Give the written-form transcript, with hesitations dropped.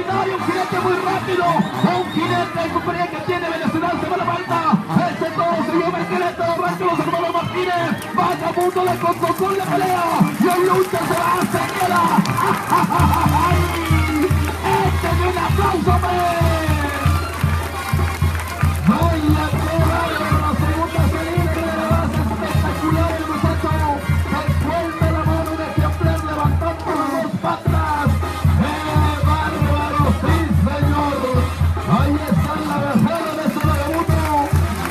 hay un jinete muy rápido, un jinete de compañía que tiene velocidad, se va la vuelta, este todo se lleva el jinete, arranca los hermanos Martínez, Vagabundo le con la pelea, y el lucha se va, se queda, ¡ay! ¡Este es un aplauso, hombre!